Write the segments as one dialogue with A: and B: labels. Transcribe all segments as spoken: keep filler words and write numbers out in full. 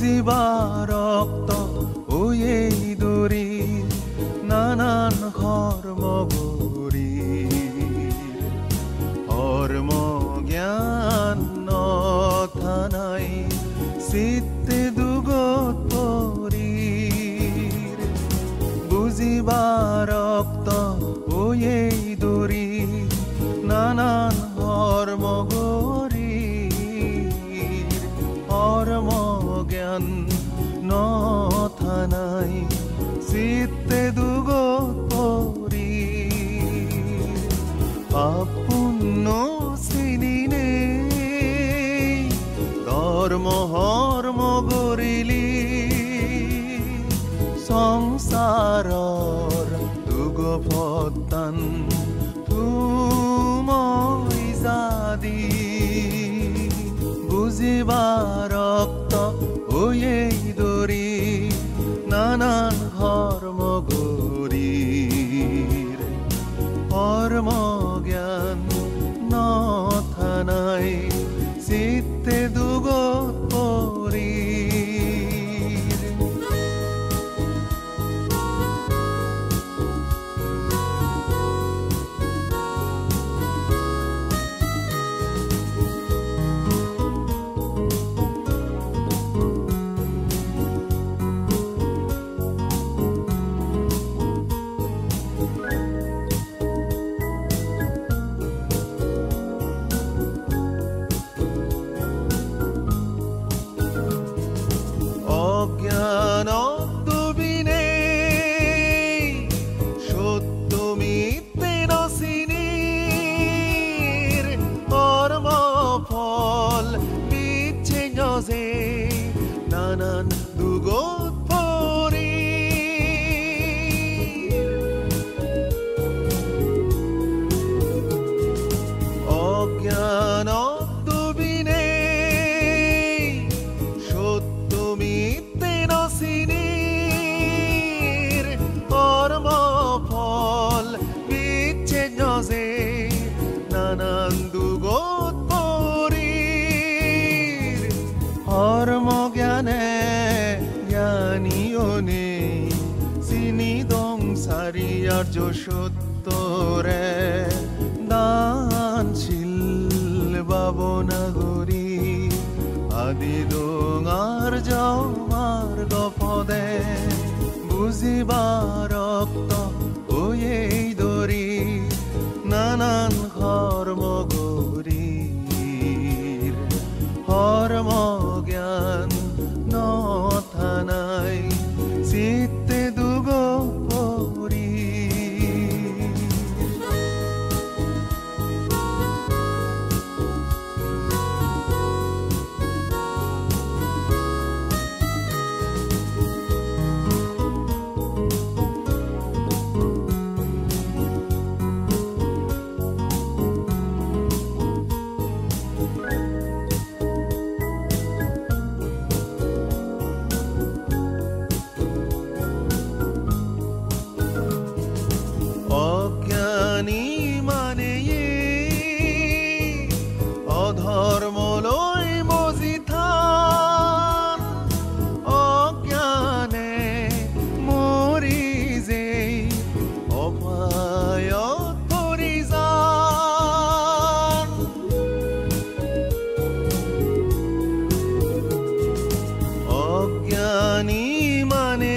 A: বুজিবা ৰক্ত ঐ এই দৰি নানান কৰ্মগুৰি কৰ্ম জ্ঞান নথানাই চিত্তে দুগত পৰি বুজিবা ৰক্ত ঐ এই দৰি নানান কৰ্মগুৰি কৰ্ম জ্ঞান নথানাই চিত্তে দুগত পৰি আপোন চিনিনে ধৰ্ম হৰ্ম গৰিলি সংসাৰৰ দুগপতান তুমই জাদি বুজিবা ৰক্ত ঐ এই দৰি নানান কৰ্মগুৰিৰ কৰ্ম জ্ঞান নথানাই চিত্তে দুগত পৰি নানান দুগত পৰি অজ্ঞানত ডুবিনে সত্য মিথ্যে নচিনিৰ কৰ্ম ফল বিচ্ছেদ যে নানান দুগত পৰি কৰ্ম জ্ঞানে জ্ঞানীয়নে চিনি দং চাৰিয়াৰ্য সত্যৰে দানশীল বাবনাগৰী আদি দঙাৰ মাৰ্গ পদে বুজিবা ৰক্ত ঐ এই দৰি নানান কৰ্মগুৰিৰ কৰ্ম জ্ঞান নথানাই চিত্তে দুগত পৰি অজ্ঞানী মানে অধৰ্মলৈ মজি থান অজ্ঞানে মৰি যে অপায়ত পৰি যান অজ্ঞানী মানে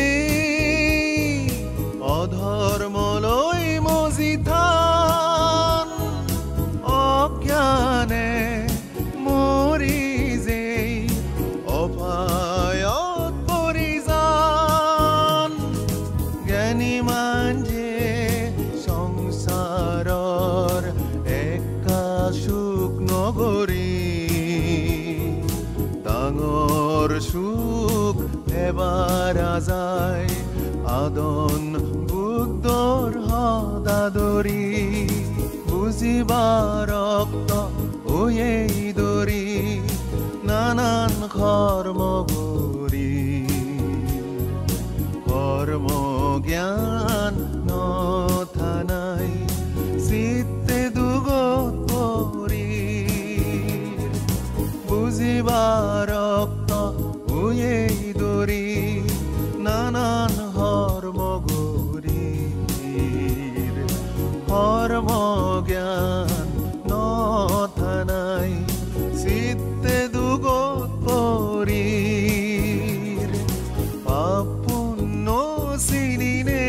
A: অধৰ্মলৈ মজি থান অজ্ঞানে মৰি যে অপায়ত পৰি যান জ্ঞানী মান যে সংসাৰৰ একা সুখ নগৰী ডাঙৰ সুখ এবাৰা যায় আদন বুদ্ধৰ সদাদৰি বুজিবা ৰক্ত ঐ এই দৰি নানান কৰ্মগুৰি কৰ্ম জ্ঞান নথানাই চিত্তে দুগত পৰি বুজিবা ৰক্ত ঐ জ্ঞান নথানাই চিত্তে দুগত পৰীৰ পাপ পুণ্য চিনিনে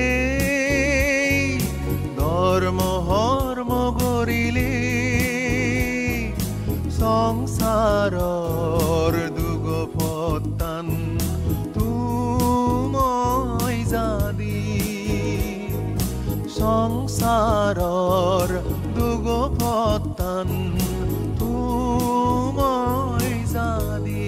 A: ধৰ্ম হৰ্ম কৰিলে সংসাৰৰ দুগ পতান তুমই জাদি সংসাৰৰ দুগ পতান তুমই জাদি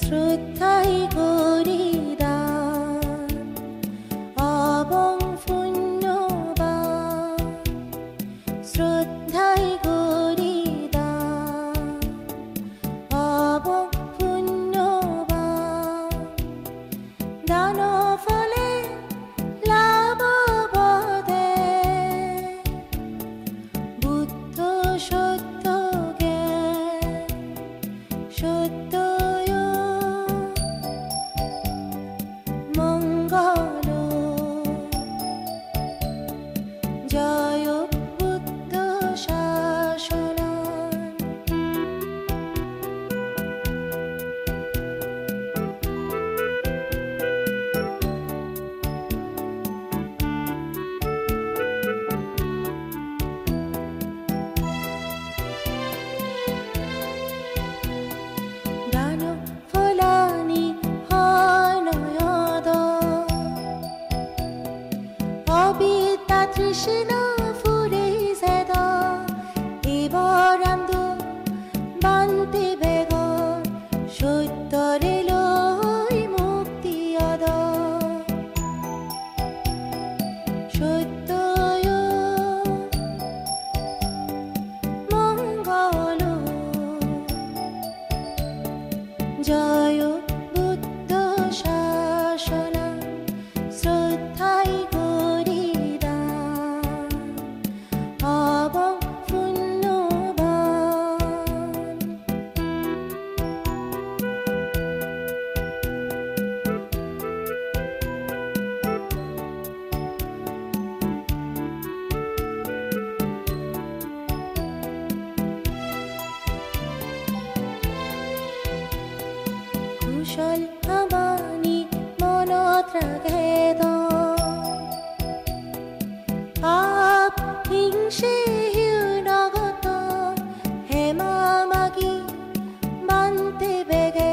B: শ্রদ্ধাই গরিদান অবং পুণ্যবান শ্রদ্ধাই গরিদান অবং পুণ্যবান দান ফলে লাভ বদে বুদ্ধ সত্য জ্ঞান সত্য মঙ্গল জয় বুদ্ধ শাসন দান ফলানি হনয়দ অবিদ্যা তৃষ্ণা ফুরে সেদ এবরান্দু বান্তি বেগর সত্যরে লই মুক্তি অদ সত্যয় মঙ্গল জয় বুদ্ধ শাসন শ্রদ্ধাই গরিদান অবং পুণ্যবান কুশল আমানি মনত রাখেদ পাপ হিংসে হিউনগত হেমা মাগি বান্তে বেগে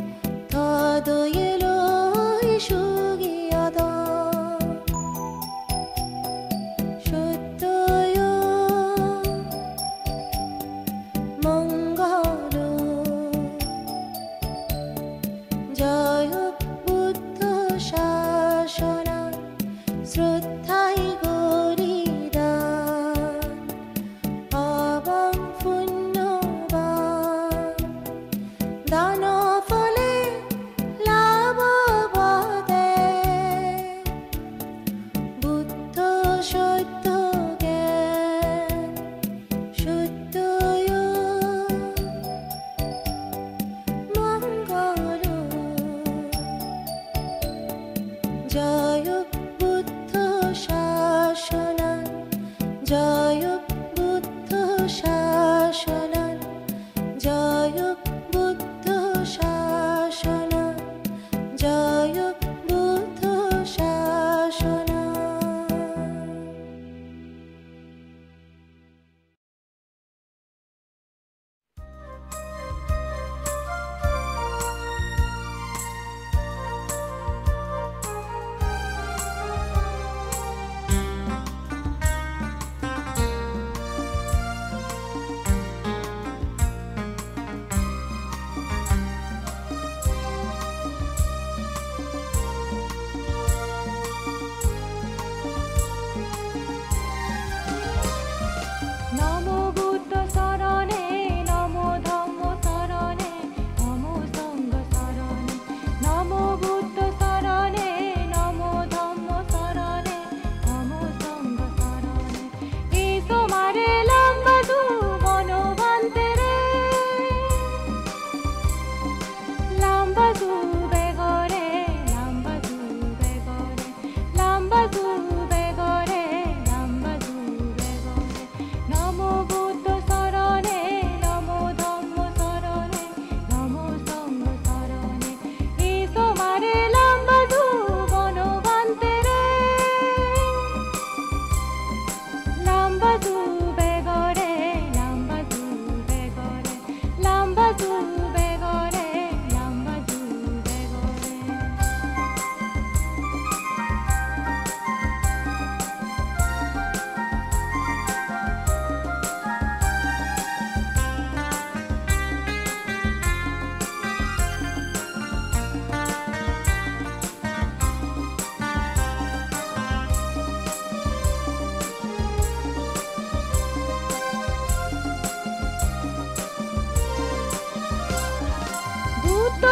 B: থদয়লৈ সুগিয়দ সত্যয় মঙ্গল জয়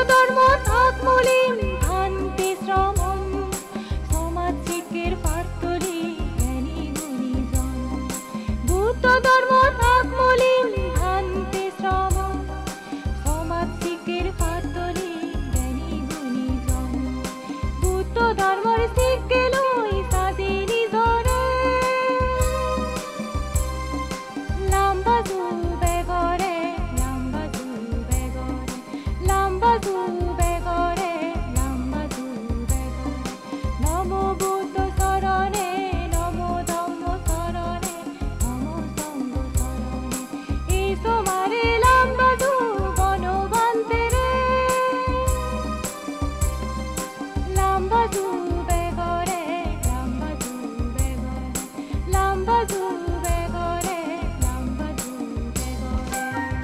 B: ধর্ম থাক মলিন ভ্রান্তি শ্রমণ সমাজ শিক্ষের পার্থলি জ্ঞানী গুণীজন বুদ্ধ ধর্ম থাক মলিন ভ্রান্তি শ্রমণ সমাজ শিক্ষের পার্থলি জ্ঞানী গুণীজন বুদ্ধ ধর্মের শিক্ষে লই সাজিনি ধরে লাম্বা জুবে গরে লাম্বা জুবে গরে লাম্বা জুবে গরে লাম্বা জুবে গরে নমো বুদ্ধ শরণে নমো ধম্ম শরণে নমো সঙ্গ শরণে এই তোমারে লাম্বা জু বনবান্তে রে লাম্বা জুবে গরে লাম্বা জুবে গরে লাম্বা জুবে গরে লাম্বা জুবে গরে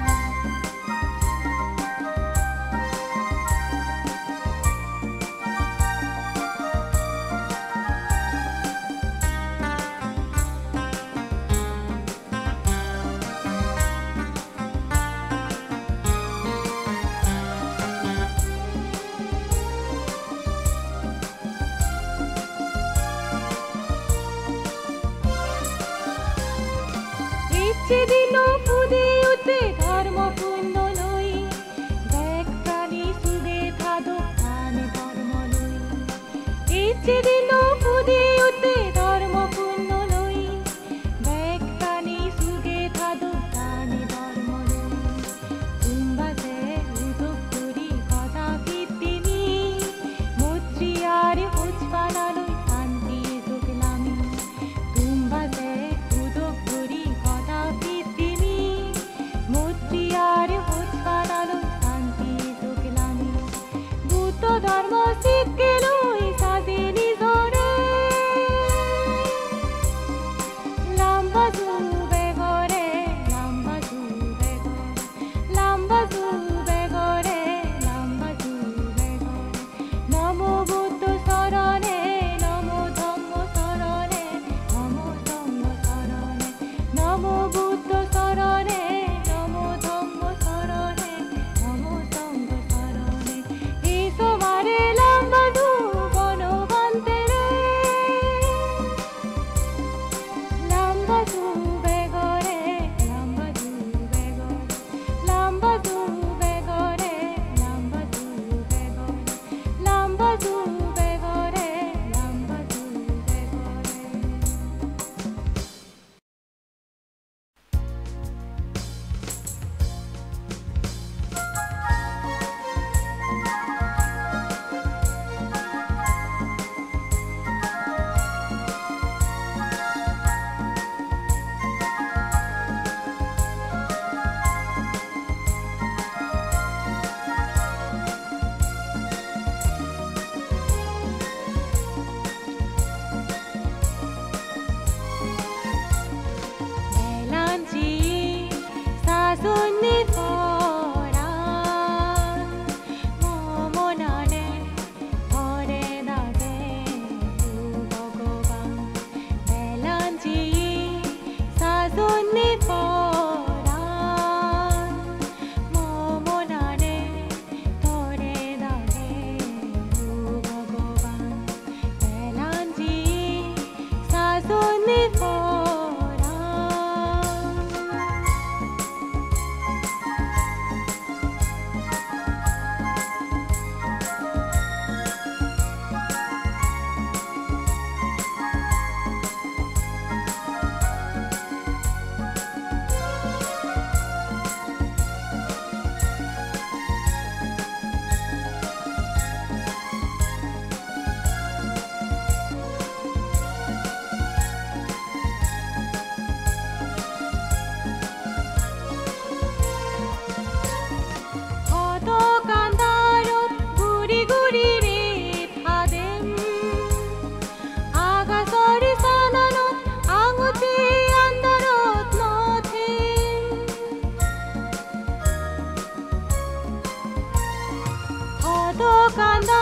B: ইচ্ছে দিন পুদে উঠে ধর্ম পূর্ণ লই দেখ প্রাণী সুদে থাদো প্রাণ ধর্ম লই ইচ্ছে দিন পুদে উঠে ধর্ম পূর্ণ লই দেখ প্রাণী সুদে থাদো প্রাণ ধর্ম লই কুম্বাসে উদক করি কথা কীর্তিনি মৈত্রিয়ার হুজপানালই শান্তি সুখলামি কুম্বাসে উদক করি কথা কীর্তিনি মৈত্রিয়ার হুজপানালই শান্তি সুখলামি বুদ্ধ ধর্ম শিক্ষে লই সাজিনি ধরে লাম্বা জুবে গরে লাম্বা জুবে গরে লাম্বা জুবে গরে লাম্বা জুবে গরে নমো বুদ্ধ শরণে নমো ধম্ম শরণে নমো সঙ্গ শরণে নমো বুদ্ধ শরণে নমো ধম্ম শরণে নমো সঙ্গ শরণে এই তোমারে লাম্বা জু বনবান্তে রে লাম্বা জুবে গরে লাম্বা জুবে গরে লাম্বা জুবে গরে লাম্বা জুবে গরে লাম্বা জুবে গরে লাম্বা জুবে গরে 벨란지 사순니 보라 모모나네 오래나게 우거고방 벨란지 사순니 보라 모모나네 오래나게 우거고방 벨란지 사순니 보라 간다